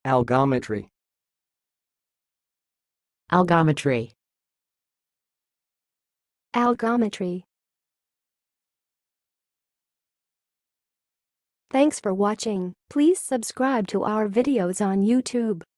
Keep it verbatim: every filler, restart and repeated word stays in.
Algometry. Algometry. Algometry. Thanks for watching. Please subscribe to our videos on YouTube.